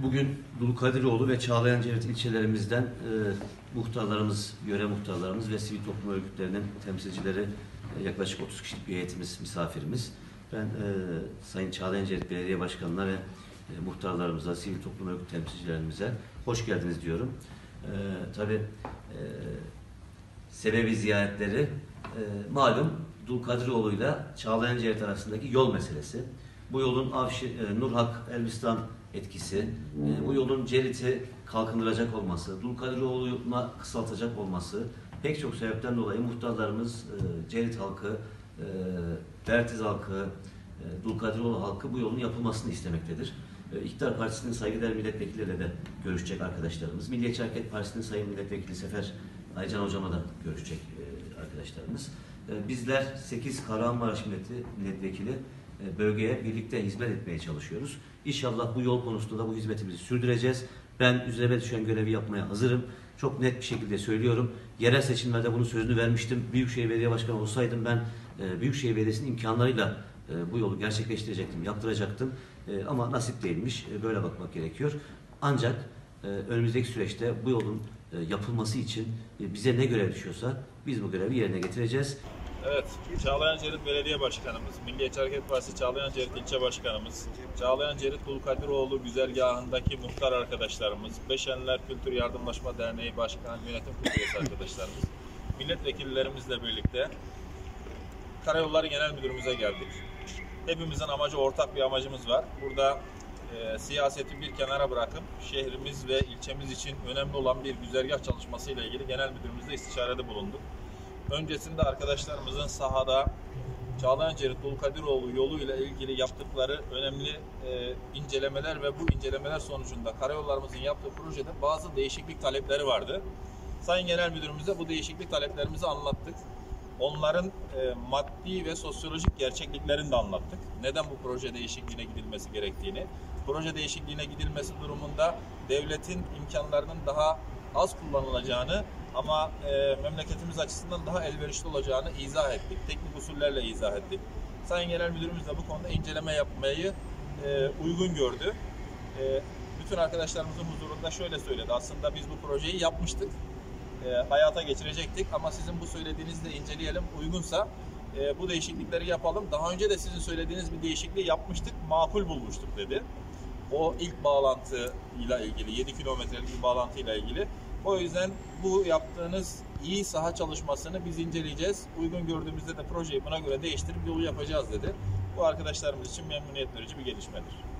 Bugün Dulkadiroğlu ve Çağlayancevdet ilçelerimizden muhtarlarımız, yöre muhtarlarımız ve sivil toplum örgütlerinin temsilcileri, yaklaşık 30 kişilik bir heyetimiz, misafirimiz. Ben Sayın Çağlayancevdet Belediye Başkanı'na ve muhtarlarımıza, sivil toplum örgüt temsilcilerimize hoş geldiniz diyorum. Tabii sebebi ziyaretleri malum Dulkadiroğlu ile Çağlayancevdet arasındaki yol meselesi. Bu yolun Nurhak Elbistan etkisi, bu yolun Cerit'i kalkındıracak olması, Dulkadiroğlu'na kısaltacak olması, pek çok sebepten dolayı muhtarlarımız, Cerit halkı, Bertiz halkı, Dulkadiroğlu halkı bu yolun yapılmasını istemektedir. İktidar Partisi'nin saygıdeğer milletvekilleriyle de görüşecek arkadaşlarımız. Milliyetçi Hareket Partisi'nin sayın milletvekili Sefer Aycan hocama da görüşecek arkadaşlarımız. Bizler 8 Kahramanmaraş milletvekili bölgeye birlikte hizmet etmeye çalışıyoruz. İnşallah bu yol konusunda da bu hizmetimizi sürdüreceğiz. Ben üzerime düşen görevi yapmaya hazırım. Çok net bir şekilde söylüyorum. Yerel seçimlerde bunun sözünü vermiştim. Büyükşehir Belediye Başkanı olsaydım ben Büyükşehir Belediyesi'nin imkanlarıyla bu yolu gerçekleştirecektim, yaptıracaktım. Ama nasip değilmiş. Böyle bakmak gerekiyor. Ancak önümüzdeki süreçte bu yolun yapılması için bize ne görev düşüyorsa biz bu görevi yerine getireceğiz. Evet, Çağlayancevdet Belediye Başkanımız, Milliyetçi Hareket Partisi Çağlayancevdet İlçe Başkanımız, Çağlayancevdet Dulkadiroğlu güzergahındaki muhtar arkadaşlarımız, Beşenler Kültür Yardımlaşma Derneği Başkan Yönetim Kurulu üyesi arkadaşlarımız, milletvekillerimizle birlikte Karayolları Genel Müdürümüze geldik. Hepimizin amacı, ortak bir amacımız var. Burada siyaseti bir kenara bırakıp şehrimiz ve ilçemiz için önemli olan bir güzergah çalışmasıyla ilgili genel müdürümüzle istişarede bulunduk. Öncesinde arkadaşlarımızın sahada Çağlayancevdet Dulkadiroğlu yolu ile ilgili yaptıkları önemli incelemeler ve bu incelemeler sonucunda karayollarımızın yaptığı projede bazı değişiklik talepleri vardı. Sayın Genel Müdürümüze bu değişiklik taleplerimizi anlattık. Onların maddi ve sosyolojik gerçekliklerini de anlattık. Neden bu proje değişikliğine gidilmesi gerektiğini. Proje değişikliğine gidilmesi durumunda devletin imkanlarının daha az kullanılacağını ama memleketimiz açısından daha elverişli olacağını izah ettik. Teknik usullerle izah ettik. Sayın Genel Müdürümüz de bu konuda inceleme yapmayı uygun gördü. Bütün arkadaşlarımızın huzurunda şöyle söyledi. Aslında biz bu projeyi yapmıştık. Hayata geçirecektik ama sizin bu söylediğinizi de inceleyelim. Uygunsa bu değişiklikleri yapalım. Daha önce de sizin söylediğiniz bir değişikliği yapmıştık. Makul bulmuştuk dedi. O ilk bağlantıyla ilgili, 7 kilometrelik bir bağlantıyla ilgili. O yüzden bu yaptığınız iyi saha çalışmasını biz inceleyeceğiz. Uygun gördüğümüzde de projeyi buna göre değiştirip yolu yapacağız dedi. Bu arkadaşlarımız için memnuniyet verici bir gelişmedir.